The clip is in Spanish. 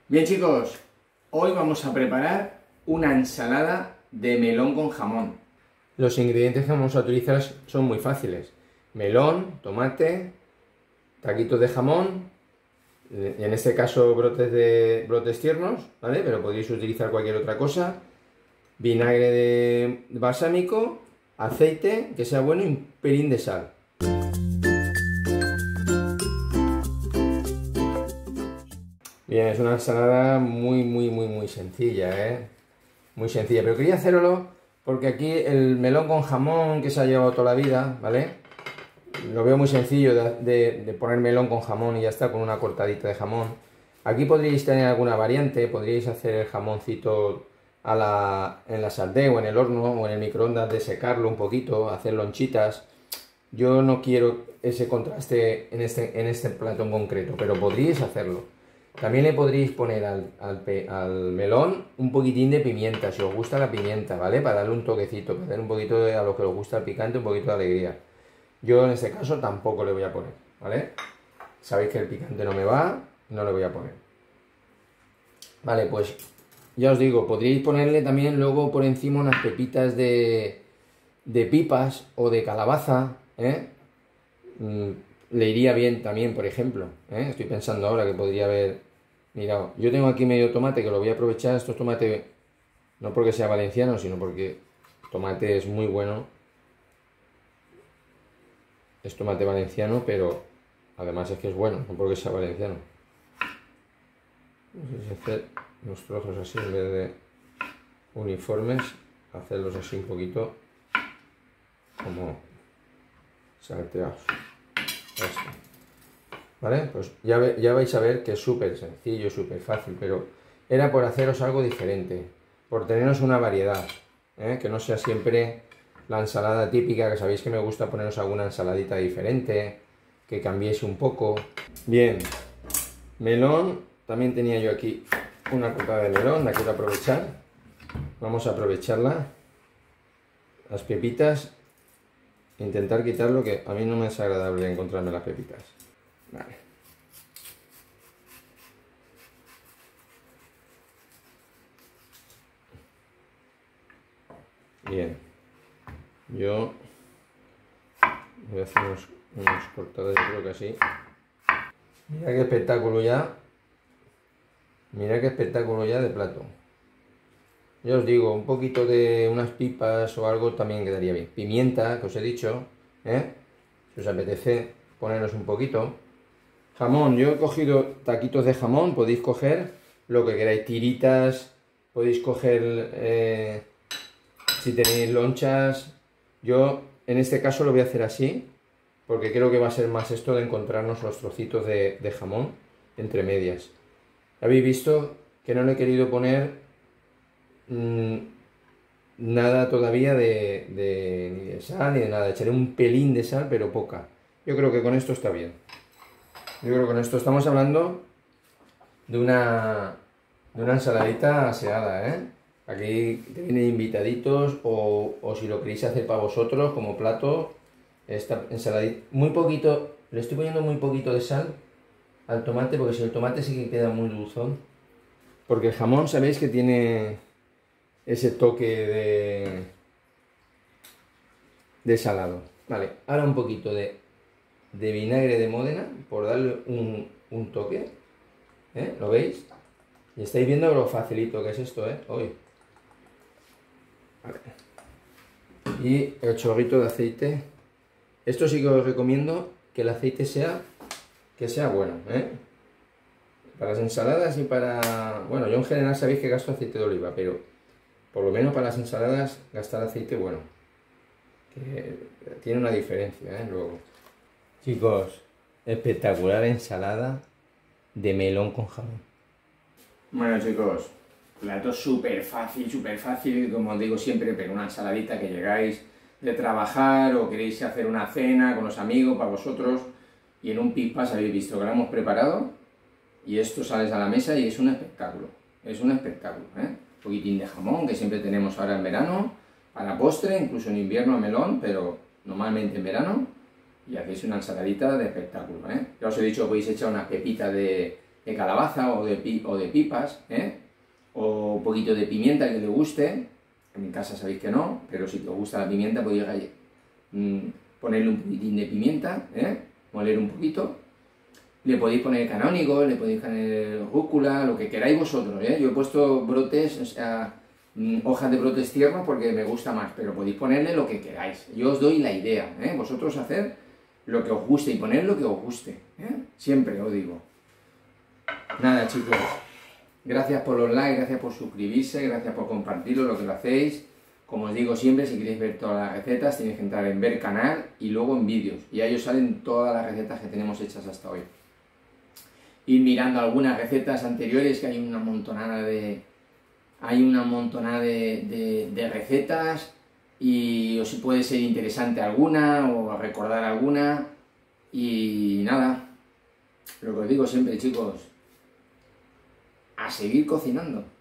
Bien chicos, hoy vamos a preparar una ensalada de melón con jamón. Los ingredientes que vamos a utilizar son muy fáciles. Melón, tomate, taquitos de jamón, en este caso brotes tiernos, ¿vale? Pero podéis utilizar cualquier otra cosa. Vinagre de balsámico, aceite, que sea bueno y un pelín de sal. Bien, es una ensalada muy sencilla, ¿eh? Muy sencilla, pero quería hacerlo porque aquí el melón con jamón que se ha llevado toda la vida, ¿vale? Lo veo muy sencillo de poner melón con jamón y ya está, con una cortadita de jamón. Aquí podríais tener alguna variante, podríais hacer el jamoncito en la sartén o en el horno o en el microondas, de secarlo un poquito, hacer lonchitas. Yo no quiero ese contraste en este plato en concreto, pero podríais hacerlo. También le podríais poner al melón un poquitín de pimienta, si os gusta la pimienta, ¿vale? Para darle un toquecito, para darle un poquito a los que os gusta el picante, un poquito de alegría. Yo en este caso tampoco le voy a poner, ¿vale? Sabéis que el picante no me va, no le voy a poner. Vale, pues ya os digo, podríais ponerle también luego por encima unas pepitas de pipas o de calabaza, ¿eh? Le iría bien también, por ejemplo, ¿eh? Estoy pensando ahora que podría haber... Mirad, yo tengo aquí medio tomate que lo voy a aprovechar. Esto es tomate, no porque sea valenciano, sino porque tomate es muy bueno. Es tomate valenciano, pero además es que es bueno, no porque sea valenciano. No sé si hacer unos trozos así en vez de uniformes, hacerlos así un poquito como salteados. ¿Vale? Pues ya vais a ver que es súper sencillo, súper fácil, pero era por haceros algo diferente, por teneros una variedad, ¿eh? Que no sea siempre la ensalada típica, que sabéis que me gusta poneros alguna ensaladita diferente, que cambiéis un poco. Bien, melón, también tenía yo aquí una cortada de melón, la quiero aprovechar, vamos a aprovecharla, las pepitas, intentar quitarlo, que a mí no me es agradable encontrarme las pepitas. Vale. Bien. Yo voy a hacer unos cortados, yo creo que así. Mira qué espectáculo ya. Mira qué espectáculo ya de plato. Ya os digo, un poquito de unas pipas o algo también quedaría bien. Pimienta, que os he dicho, ¿eh? Si os apetece poneros un poquito. Jamón, yo he cogido taquitos de jamón, podéis coger lo que queráis, tiritas, podéis coger si tenéis lonchas. Yo en este caso lo voy a hacer así, porque creo que va a ser más esto de encontrarnos los trocitos de jamón entre medias. Habéis visto que no le he querido poner nada todavía ni de sal ni de nada, echaré un pelín de sal, pero poca. Yo creo que con esto está bien. Yo creo que con esto estamos hablando de una ensaladita aseada, ¿eh? Aquí te vienen invitaditos o si lo queréis hacer para vosotros como plato, esta ensaladita, muy poquito, le estoy poniendo muy poquito de sal al tomate, porque si el tomate sí que queda muy dulzón, porque el jamón sabéis que tiene ese toque de salado. Vale, ahora un poquito de vinagre de Módena, por darle un toque, ¿eh? ¿Lo veis? Y estáis viendo lo facilito que es esto, ¿eh? Hoy. Vale. Y el chorrito de aceite. Esto sí que os recomiendo que el aceite sea bueno, ¿eh? Para las ensaladas y para... Bueno, yo en general sabéis que gasto aceite de oliva, pero por lo menos para las ensaladas gastar aceite bueno. Que tiene una diferencia, ¿eh? Luego. Chicos, espectacular ensalada de melón con jamón. Bueno chicos, plato súper fácil, como os digo siempre, pero una ensaladita que llegáis de trabajar o queréis hacer una cena con los amigos para vosotros y en un pispas habéis visto que lo hemos preparado y esto sales a la mesa y es un espectáculo, ¿eh? Un poquitín de jamón que siempre tenemos ahora en verano, a la postre, incluso en invierno a melón, pero normalmente en verano. Y hacéis una ensaladita de espectáculo, ¿eh? Ya os he dicho, podéis echar una pepita de calabaza o de pipas, o un poquito de pimienta que le guste. En mi casa sabéis que no, pero si te gusta la pimienta podéis ponerle un poquitín de pimienta, moler un poquito. Le podéis poner canónigo, le podéis poner rúcula, lo que queráis vosotros, Yo he puesto brotes, o sea, hojas de brotes tiernos porque me gusta más, pero podéis ponerle lo que queráis. Yo os doy la idea, Vosotros hacer lo que os guste y poner lo que os guste, Siempre os digo. Nada, chicos. Gracias por los likes, gracias por suscribirse, gracias por compartirlo, lo que lo hacéis. Como os digo siempre, si queréis ver todas las recetas, tenéis que entrar en ver canal y luego en vídeos. Y ahí os salen todas las recetas que tenemos hechas hasta hoy. Ir mirando algunas recetas anteriores, que hay una montonada de recetas, y os puede ser interesante alguna o recordar alguna. Y nada, lo que os digo siempre, chicos, a seguir cocinando.